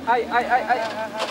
Ai, ai, ai, ai.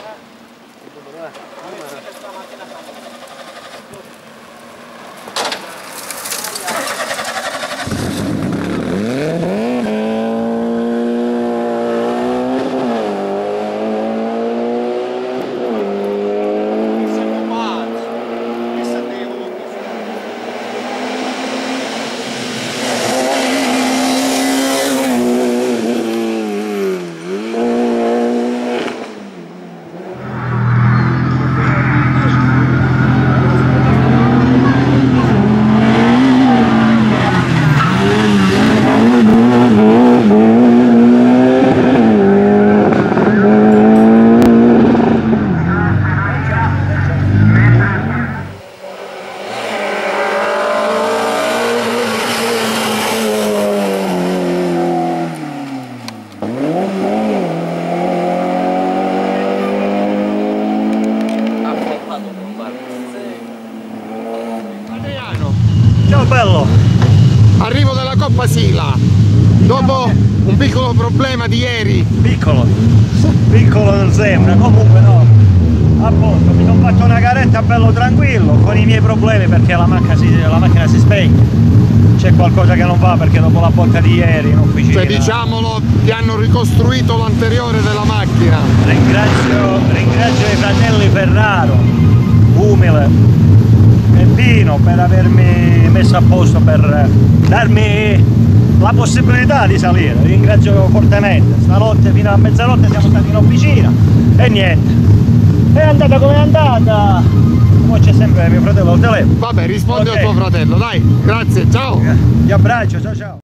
Ciao bello! Arrivo dalla Coppa Sila dopo un piccolo problema di ieri. Piccolo non sembra, comunque no, a posto, mi sono fatto una garetta bello tranquillo con i miei problemi perché la macchina si spegne, c'è qualcosa che non va perché dopo la botta di ieri in officina, Cioè diciamolo, ti hanno ricostruito l'anteriore della macchina. ringrazio i fratelli Ferraro, Umile e Pino per avermi messo a posto, per darmi la possibilità di salire. Ringrazio fortemente. Stanotte fino a mezzanotte siamo stati in officina e niente, è andata come è andata. Poi c'è sempre mio fratello al telefono. Vabbè, rispondi Ok. al tuo fratello, dai, grazie, ciao! Ti abbraccio, ciao ciao.